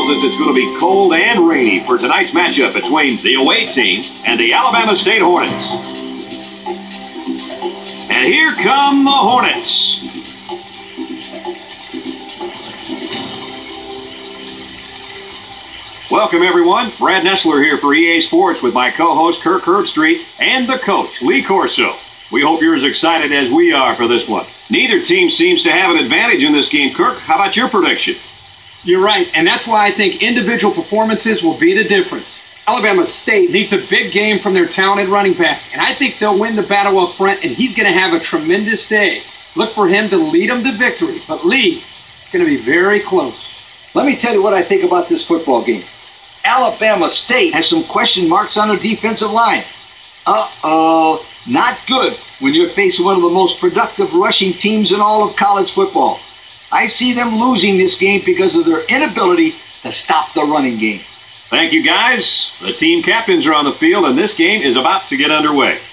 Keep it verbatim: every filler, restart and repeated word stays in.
tells us it's going to be cold and rainy for tonight's matchup between the away team and the Alabama State Hornets. And here come the Hornets. Welcome, everyone. Brad Nessler here for E A Sports with my co-host Kirk Herbstreit and the coach, Lee Corso. We hope you're as excited as we are for this one. Neither team seems to have an advantage in this game. Kirk, how about your prediction? You're right, and that's why I think individual performances will be the difference. Alabama State needs a big game from their talented running back, and I think they'll win the battle up front, and he's going to have a tremendous day. Look for him to lead them to victory, but Lee, it's going to be very close. Let me tell you what I think about this football game. Alabama State has some question marks on their defensive line. Uh-oh, not good when you're facing one of the most productive rushing teams in all of college football. I see them losing this game because of their inability to stop the running game. Thank you, guys. The team captains are on the field, and this game is about to get underway.